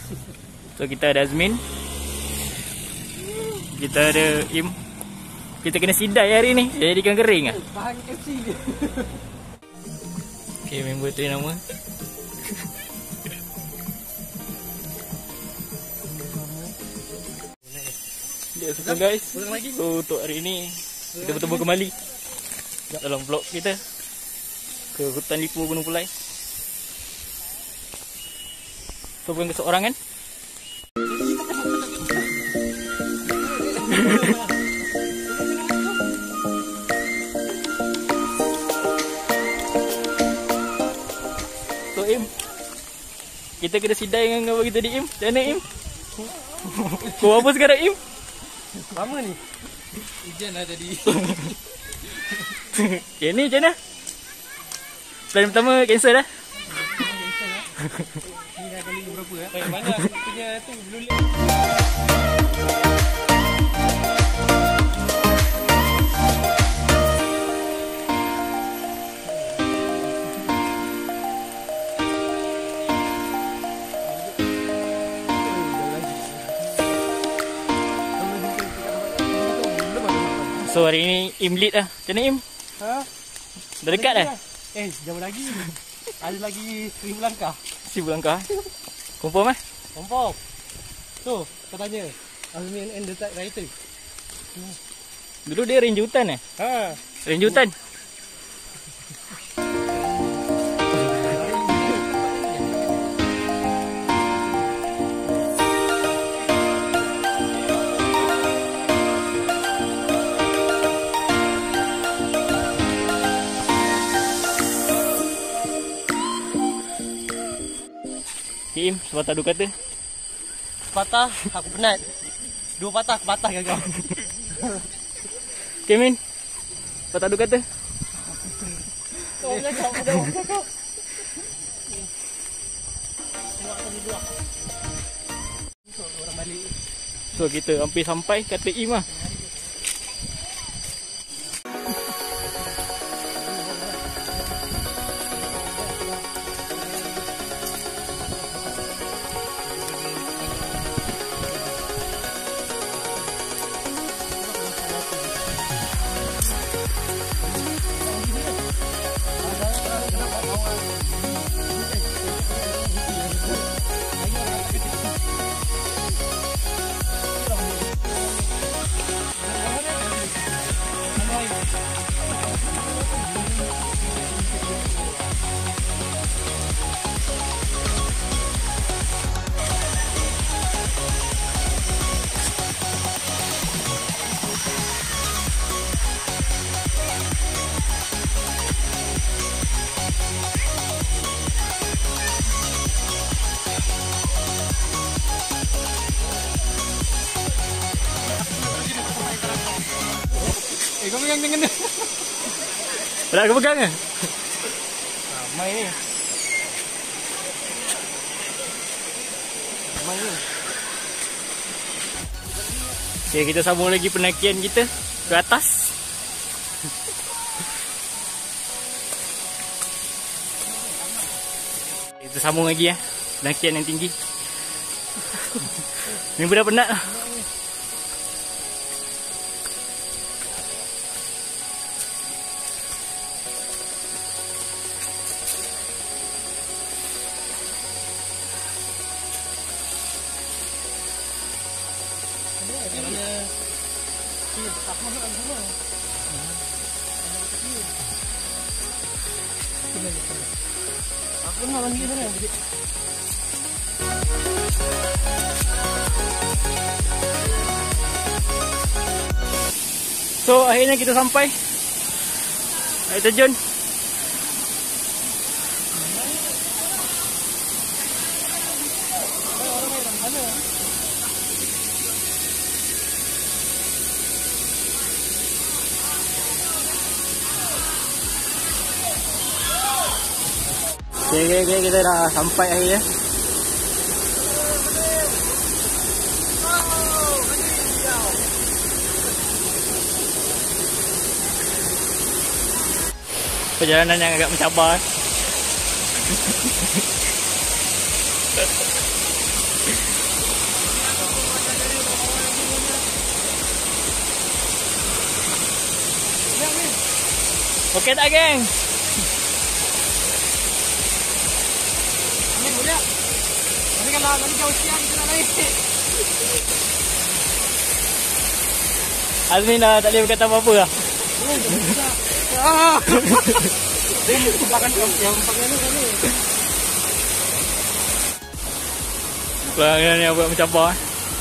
So kita ada Azmin, kita ada Im. Kita kena sidai hari ni, jadi ikan kering ah. Bahan FC je. Okay, member tu nama. So guys, so untuk hari ni kita bertemu kembali dalam vlog kita ke hutan Lipu Gunung Pulai. So bukan keseorangan. So Im, kita kena sidai dengan apa kita di Im. Macam mana Im? Kau apa sekarang Im? Lama ni. Hujan lah tadi. Okay, ni macam mana? Plan pertama cancel dah. Ni dah kali berapa ya? Mana punya tu belum lihat. So hari ni Im lead lah. Macam mana Im? Ha? Dah dekat dah? Jauh lagi. Ada lagi 1000 langkah. 1000 langkah. Confirm eh? Kompok. Tu, kau tanya. Azmin and the writer. Dulu dia ranger hutan eh? Ha. Ranger hutan? Im, sepatah dua kata. Patah, aku penat. 2 patah, aku patah ke kau. Okay Min, sepatah dua kata. Kau cakap, kau cakap. Tengok atas dulu lah. Orang balik. So kita hampir sampai kata Im lah. Kau pegang dengan dia. Nak aku pegang ke? Main ni. Main ni. Okay, kita sambung lagi pendakian kita ke atas. Kita sambung lagi pendakian yang tinggi. Ni dah penat lah. Aku nak mandi mana? So akhirnya kita sampai air terjun. Okay, kita dah sampai akhirnya. Perjalanan yang agak mencabar. Okey tak, geng? Ini boleh. Nanti kalau nanti jauh siang kita nak naik. Azmin dah tak boleh berkata apa-apa lah. Makan yang pakai ni kan ni. Pelanggan ni buat mencabar.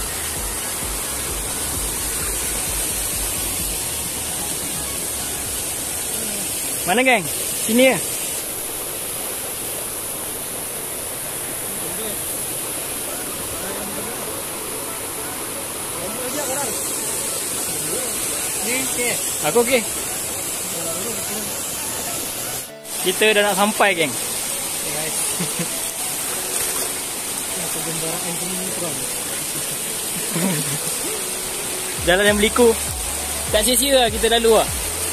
Mana, geng? Sini ya? Aku okey. Kita dah nak sampai, geng. Okay, guys. Apa gambaran ini terang. Jalan yang berliku. Tak sia-sia lah kita lalu lah.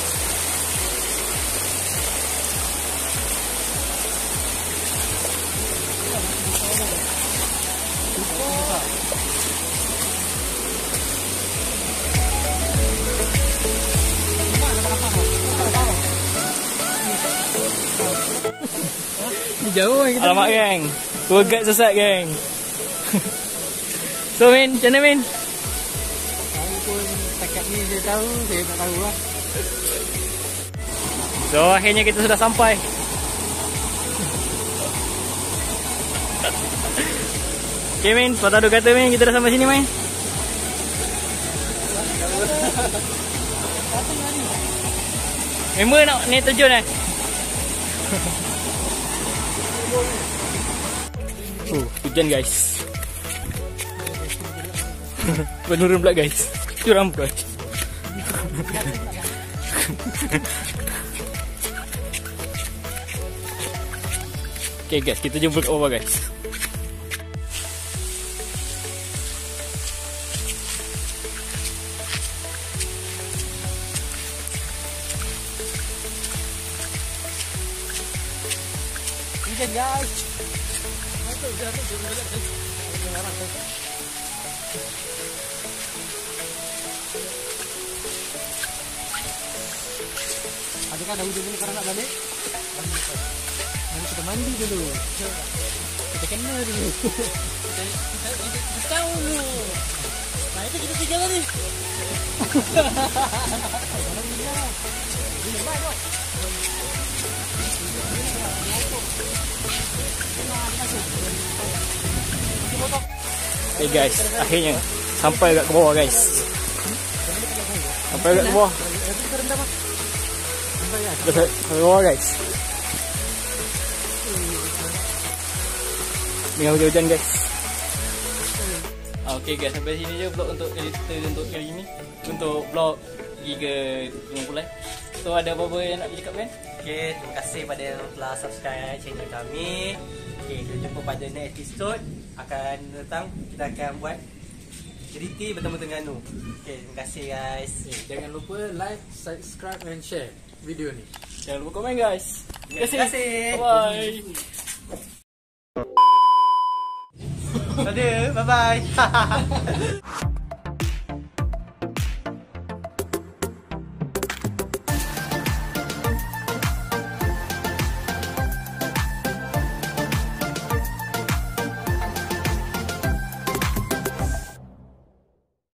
Jauh kita. Alamak, geng. Tour guide sesat, geng. So, Min, macam mana, Min? Saya pun takat ni dia tahu, saya tak tahu lah. So, akhirnya kita sudah sampai. Okay, Min. Patah dua kata, Min. Kita dah sampai sini, Min. Member nak ni terjun, hujan, guys. Menurun pula, guys. Curam pula. Okay, guys, kita jumpa kat bawah, guys. Hujan, guys. Adakah ada hujan dulu karena nak balik? Mari kita mandi dulu. Kita kena dulu. Kita tahu dulu. Nah itu kita tinggal tadi. Okay, guys, akhirnya sampai kat bawah, guys. Sampai kat bawah. Sampai bawah, guys. Dengan hujan-hujan, guys. Okay, guys, sampai sini je vlog untuk kita untuk kali ini. Untuk vlog pergi ke Gunung Pulai. So, ada apa-apa yang nak cakap, kan? Okay, terima kasih pada yang telah subscribe channel kami. Okay, kita jumpa pada next episode. Akan datang, kita akan buat cerita bertemu Terengganu. Okay, terima kasih, guys. Jangan lupa like, subscribe and share video ni. Jangan lupa komen, guys. Terima kasih. Bye. Bye-bye.